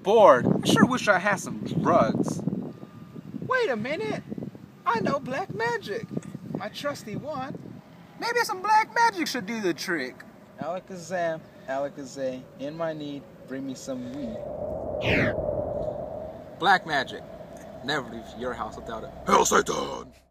bored. I sure wish I had some drugs. Wait a minute. I know black magic. My trusty one. Maybe some black magic should do the trick. Alakazam, Alakazam, in my need, bring me some weed. Black magic. Never leave your house without it. Hail Satan!